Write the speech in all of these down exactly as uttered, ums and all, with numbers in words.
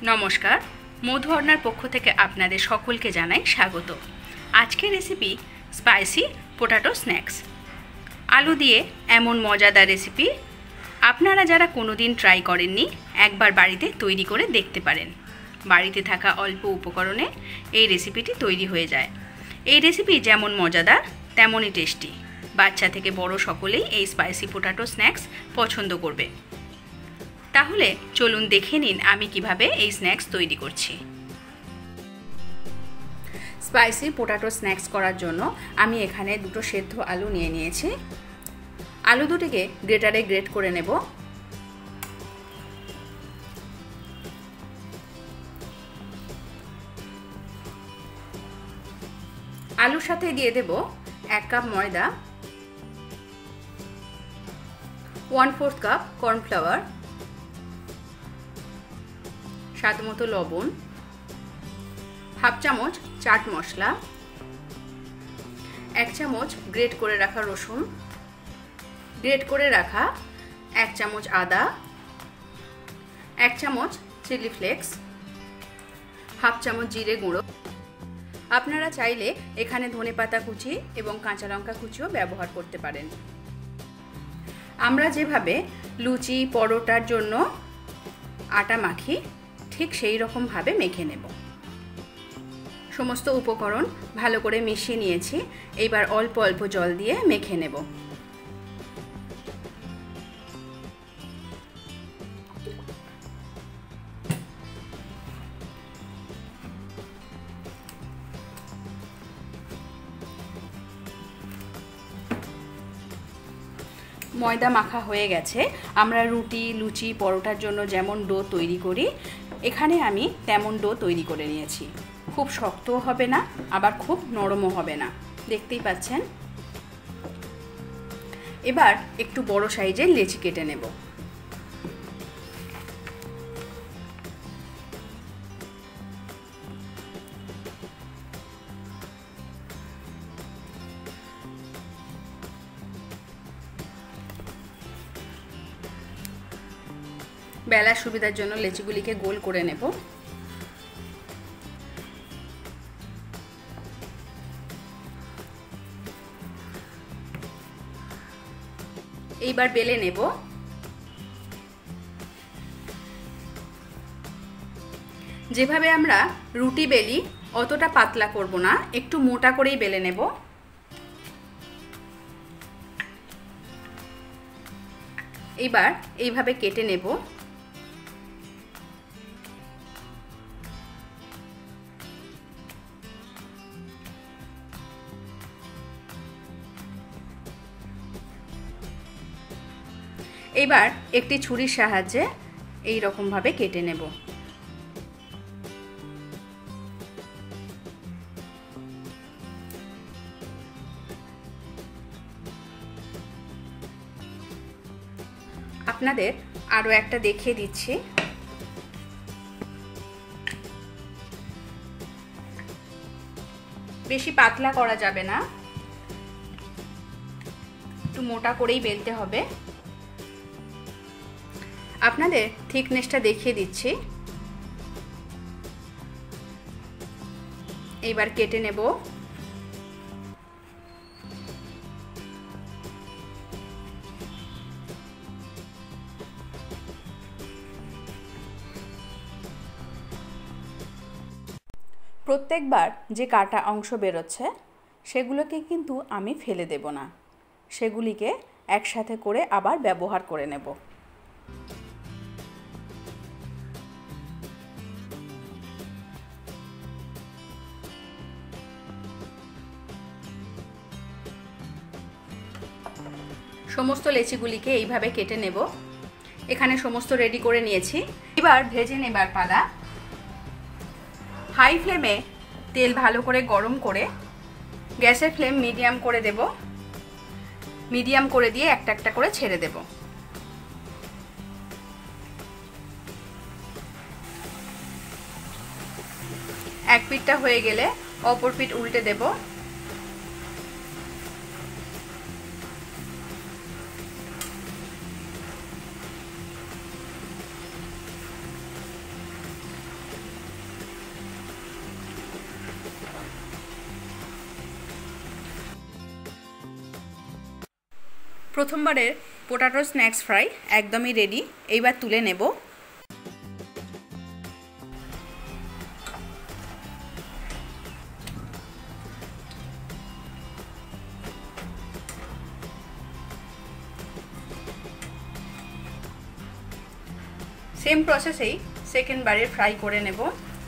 नमस्कार मधुअर्णार पक्ष थेके आपनादेर सकलके जानाई स्वागत। आजकेर रेसिपि स्पाइसी पोटैटो स्नैक्स। आलू दिए एमन मजादार रेसिपि आपनारा जारा कोनोदिन ट्राई करेननि एकबार बाड़ीते तैरी करे देखते पारेन। बाड़ीते थाका अल्प उपकरणे एई रेसिपिटी तैरी हये जाय। एई रेसिपि जेमन मजादार तेमनई टेस्टी। बाच्चा थेके बड़ो सकलेई एई स्पाइसी पोटैटो स्नैक्स पछंद करबे। ताहले चलुन देखे निन आमी किभाबे एई स्नैक्स तैरी करछि। स्पाइसी पोटैटो स्नैक्स करार जोन्नो आमी एखाने दुटो सेদ্ধ आलू निये नियेछि। आलू दुटिके ग्रेटारे ग्रेट करे नेब। आलुर साथे दिये देब एक कप मयदा, वन फोर्थ कप कर्नफ्लावर, स्वाद मतो लवण, हाफ चामच चाट मशला, एक चामच ग्रेट करे रखा रसुन, ग्रेट करे रखा एक चामच आदा, एक चामच चिली फ्लेक्स, हाफ चामच जिरे गुঁড়ো। আপনারা চাইলে এখানে ধনেপাতা কুচি এবং কাঁচা লঙ্কা কুচিও ব্যবহার করতে পারেন। আমরা যেভাবে লুচি পরোটার জন্য আটা মাখি ঠিক সেই রকম ভাবে মেখে নেব। সমস্ত উপকরণ ভালো করে মিশিয়ে নিয়েছি। এবার অল্প অল্প জল দিয়ে মেখে নেব। ময়দা মাখা হয়ে গেছে। আমরা রুটি লুচি পরোটার জন্য যেমন ডো তৈরি করি এখানে আমি তেমন ডো তৈরি করে নিয়েছি। খুব শক্তও হবে না আবার খুব নরমও হবে না, দেখতেই পাচ্ছেন। এবার একটু বড় সাইজের লেচি কেটে নেব। বেলার সুবিধার জন্য লেচিগুলিকে গোল করে নেব। এইবার বেলে নেব। যেভাবে আমরা রুটি বেলি অতটা পাতলা করব না, একটু মোটা করেই বেলে নেব। এইবার এইভাবে কেটে নেব। এবার একটি ছুরির সাহায্যে এই রকম ভাবে কেটে নেব। আপনাদের আরো একটা দেখিয়ে দিচ্ছি। বেশি পাতলা করা যাবে না, একটু মোটা করেই বেলতে হবে। আপনাদের থিকনেসটা দেখিয়ে দিচ্ছি। এইবার কেটে নেব। প্রত্যেকবার যে কাটা অংশ বেরোচ্ছে সেগুলোকে কিন্তু আমি ফেলে দেব না, সেগুলিকে একসাথে করে আবার ব্যবহার করে নেব। সমস্ত লেচিগুলিকে এইভাবে কেটে নেব। এখানে সমস্ত রেডি করে নিয়েছি। এবার ভেজে নেবার পালা। হাই ফ্লেমে তেল ভালো করে গরম করে গ্যাসের ফ্লেম মিডিয়াম করে দেব। মিডিয়াম করে দিয়ে একটা একটা করে ছেড়ে দেব। এক পিঠটা হয়ে গেলে অপর পিঠ উল্টে দেব। প্রথমবারের পোটাটো স্ন্যাক্স ফ্রাই একদমই রেডি। এইবার তুলে নেব। সেম প্রসেসেই সেকেন্ড বারে ফ্রাই করে নেব।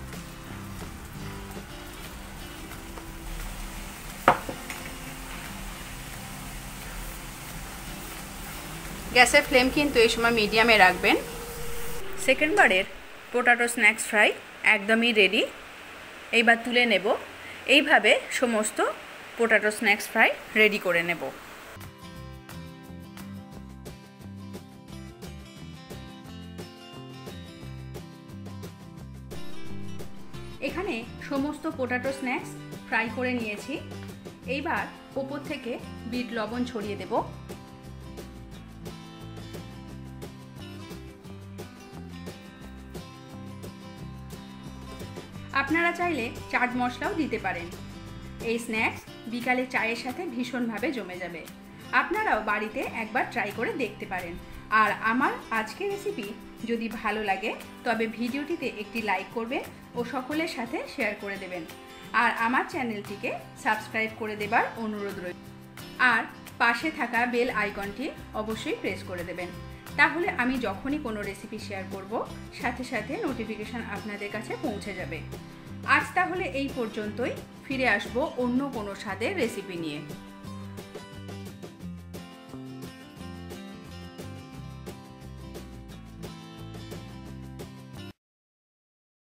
গ্যাসের ফ্লেম কিন্তু এই সময় মিডিয়ামে রাখবেন। সেকেন্ড বারের পোটাটো স্ন্যাক্স ফ্রাই একদমই রেডি। এইবার তুলে নেব। এইভাবে সমস্ত পোটাটো স্ন্যাক্স ফ্রাই রেডি করে নেব। এখানে সমস্ত পোটাটো স্ন্যাক্স ফ্রাই করে নিয়েছি। এইবার উপর থেকে বিট লবণ ছড়িয়ে দেব। আপনারা চাইলে চাট মশলাও দিতে পারেন। এই স্ন্যাক্স বিকালে চায়ের সাথে ভীষণভাবে জমে যাবে। আপনারাও বাড়িতে একবার ট্রাই করে দেখতে পারেন। আর আমার আজকের রেসিপি যদি ভালো লাগে তবে ভিডিওটিতে একটি লাইক করবেন ও সকলের সাথে শেয়ার করে দেবেন। আর আমার চ্যানেলটিকে সাবস্ক্রাইব করে দেবার অনুরোধ রইল। আর পাশে থাকা বেল আইকনটি অবশ্যই প্রেস করে দেবেন। তাহলে আমি যখনই কোনো রেসিপি শেয়ার করব সাথে সাথে নোটিফিকেশন আপনাদের কাছে পৌঁছে যাবে। আজ তাহলে এই পর্যন্তই। ফিরে আসবো অন্য কোনো স্বাদের রেসিপি নিয়ে।